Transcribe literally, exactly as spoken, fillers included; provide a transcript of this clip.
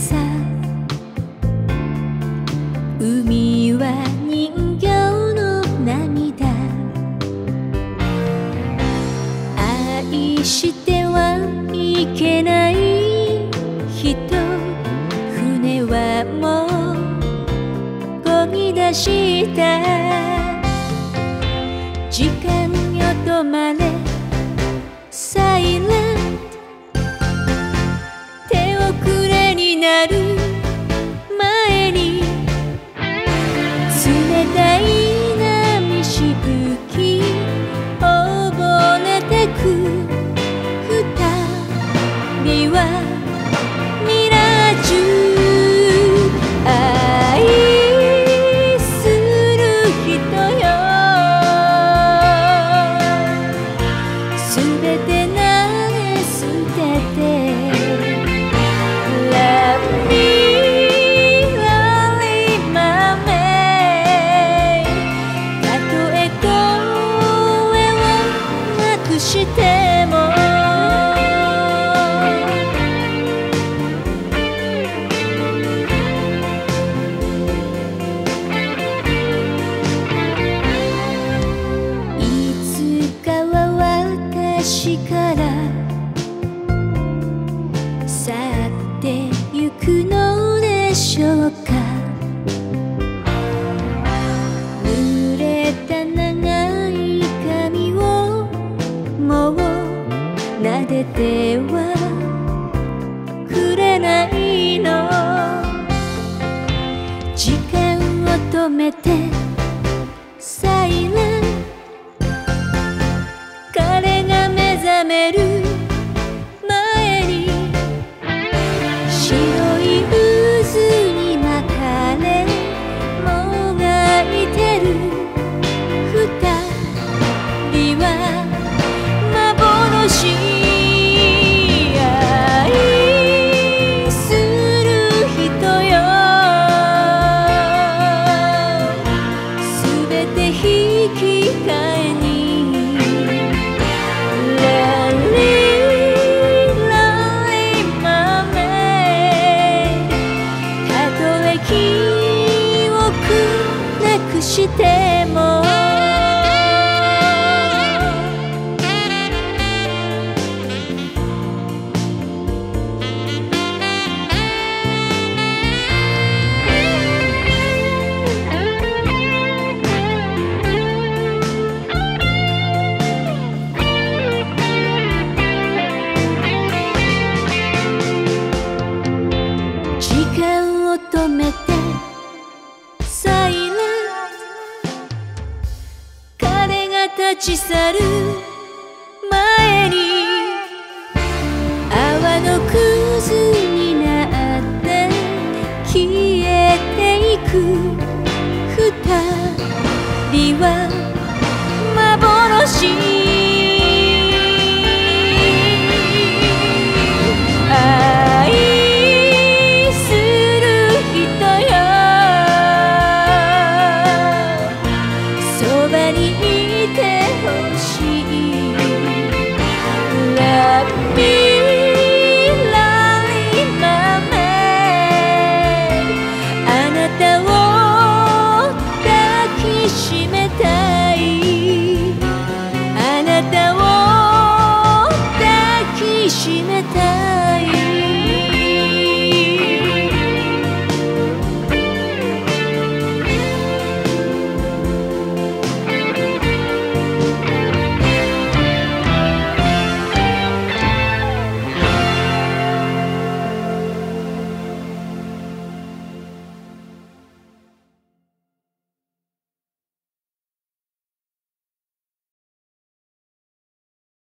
さ。海は人形の涙。愛してはいけない人、船はもう漕ぎ出した。時間よ止まれサイレント、手遅れになる前に冷たい波しぶき溺れてく。二人はミラージュ、愛する人よ。すべて投げ捨てて Love me, love my man。 たとえ声をなくしても私から去ってゆくのでしょうか。濡れた長い髪をもう撫でてはくれないの。時間を止めてサイレント、彼が目覚める前に白い渦に巻かれもがいてる。二人は幻、愛する人よ。すべて引き換えにしても時間を止めてサイレント、立ち去る前に泡のくずになって消えていく。